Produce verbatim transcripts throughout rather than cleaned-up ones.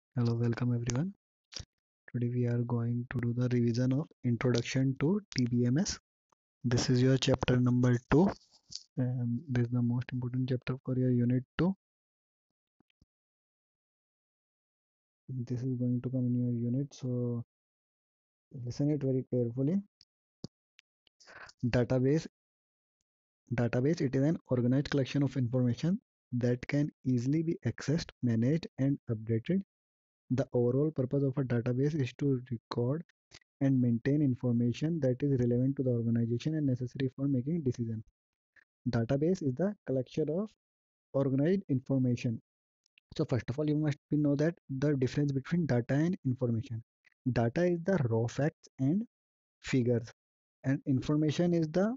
Hello, welcome everyone. Today we are going to do the revision of Introduction to T B M S. This is your chapter number two, and this is the most important chapter for your unit two. This is going to come in your unit, so listen it very carefully. Database. Database. It is an organized collection of information that can easily be accessed, managed, and updated. The overall purpose of a database is to record and maintain information that is relevant to the organization and necessary for making decisions. Database is the collection of organized information. So first of all, you must be know that the difference between data and information. Data is the raw facts and figures, and information is the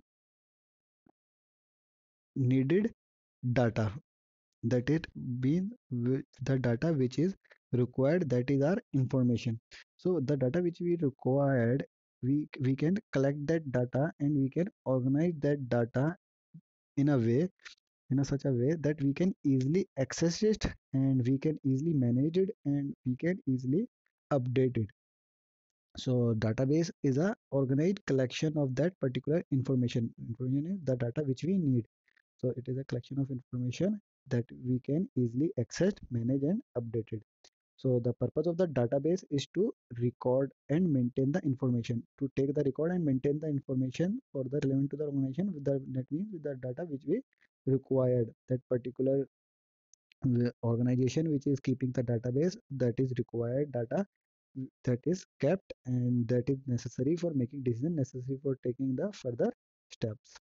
needed data. That it being the data which is required. That is our information. So the data which we required, we we can collect that data and we can organize that data in a way in a such a way that we can easily access it and we can easily manage it and we can easily update it. So database is a organized collection of that particular information. Information is the data which we need. So it is a collection of information that we can easily access, manage and update it. So the purpose of the database is to record and maintain the information, to take the record and maintain the information for the relevant to the organization with the, that means with the data which we required. That particular uh, organization which is keeping the database, that is required data, mm, that is kept and that is necessary for making decision, necessary for taking the further steps.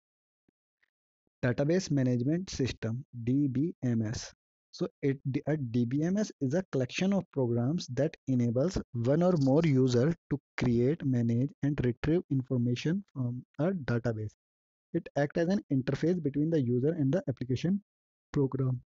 Database management system, D B M S. So it, a D B M S is a collection of programs that enables one or more user to create, manage and retrieve information from a database. It acts as an interface between the user and the application program.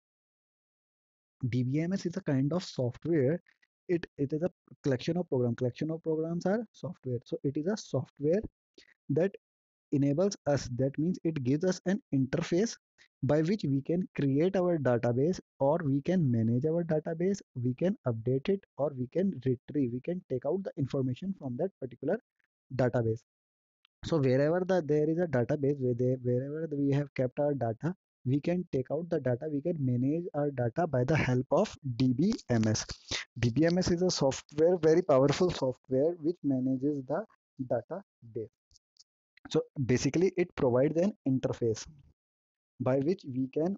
D B M S is a kind of software. It, it is a collection of program. Collection of programs are software. So it is a software that enables us. That means it gives us an interface by which we can create our database or we can manage our database, we can update it or we can retrieve, we can take out the information from that particular database. So wherever the there is a database where they, wherever we have kept our data, we can take out the data, we can manage our data by the help of D B M S. D B M S is a software, very powerful software which manages the database. So basically it provides an interface by which we can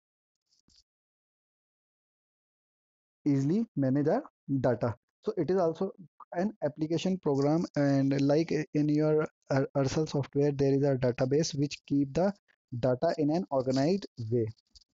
easily manage our data. So it is also an application program, and like in your Ur- Ursal software, there is a database which keep the data in an organized way.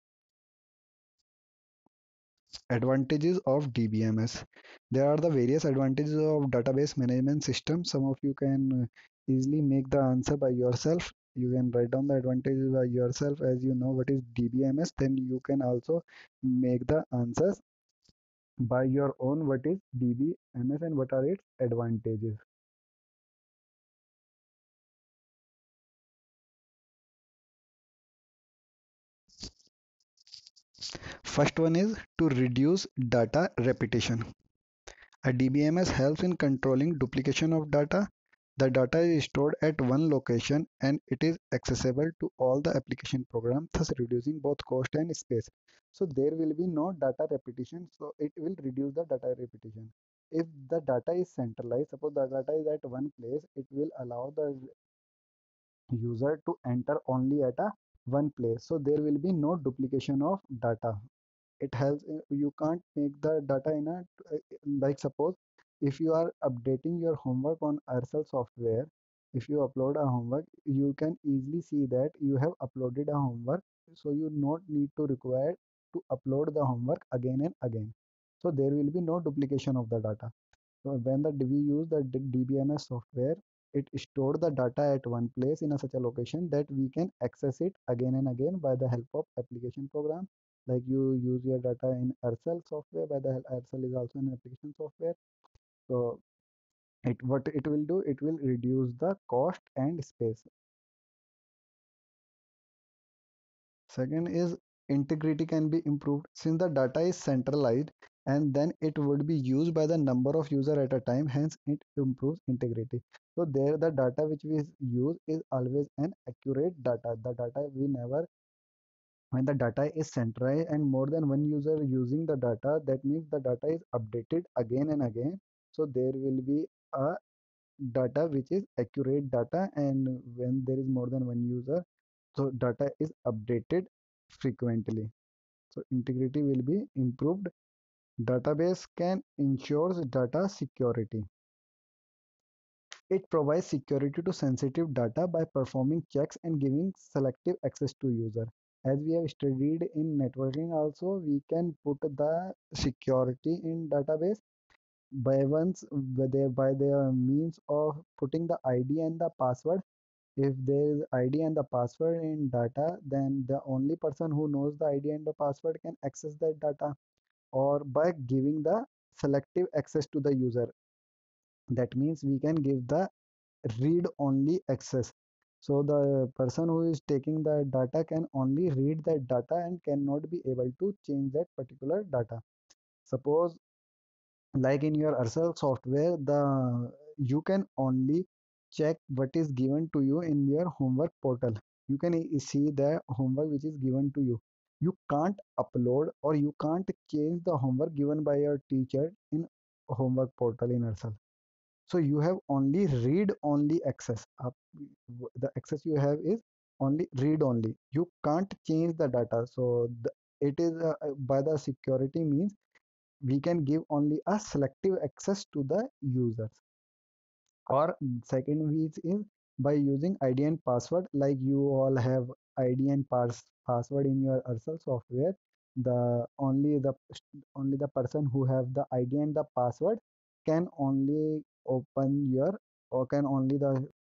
Advantages of D B M S. There are the various advantages of database management system. Some of you can uh, easily make the answer by yourself. You can write down the advantages by yourself as you know what is D B M S. Then you can also make the answers by your own what is D B M S and what are its advantages. First one is to reduce data repetition. A D B M S helps in controlling duplication of data. The data is stored at one location and it is accessible to all the application programs, thus reducing both cost and space. So there will be no data repetition, so it will reduce the data repetition. If the data is centralized, suppose the data is at one place, it will allow the user to enter only at a one place. So there will be no duplication of data. It helps in- you can't make the data in a uh, like suppose if you are updating your homework on Aircel software, if you upload a homework, you can easily see that you have uploaded a homework, so you not need to require to upload the homework again and again. So there will be no duplication of the data. So when the we use the D B M S software, it store the data at one place in a such a location that we can access it again and again by the help of application program. Like you use your data in Aircel software, by the hel- Aircel is also an application software. So it what it will do, it will reduce the cost and space. Second is integrity can be improved since the data is centralized. and then it would be used by the number of user at a time, hence it improves integrity. So there the data which we use is always an accurate data. The data we never, when the data is centralized and more than one user using the data, that means the data is updated again and again. So there will be a data which is accurate data, and when there is more than one user, so data is updated frequently. So integrity will be improved. Database can ensures data security. It provides security to sensitive data by performing checks and giving selective access to user. As we have studied in networking also, we can put the security in database by once whether by the means of putting the I D and the password. If there is I D and the password in data, then the only person who knows the I D and the password can access that data, or by giving the selective access to the user. That means we can give the read only access. So the person who is taking the data can only read that data and cannot be able to change that particular data. Suppose like in your Excel software, the you can only check what is given to you in your homework portal. You can e- see the homework which is given to you. You can't upload or you can't change the homework given by your teacher in homework portal in Excel. So you have only read only access. Up the access you have is only read only. You can't change the data. So the, it is uh, uh, by the security means we can give only a selective access to the users. Or second ways is by using I D and password. Like you all have I D and pass password in your Excel software. The only the only the person who have the I D and the password can only open your, or can only the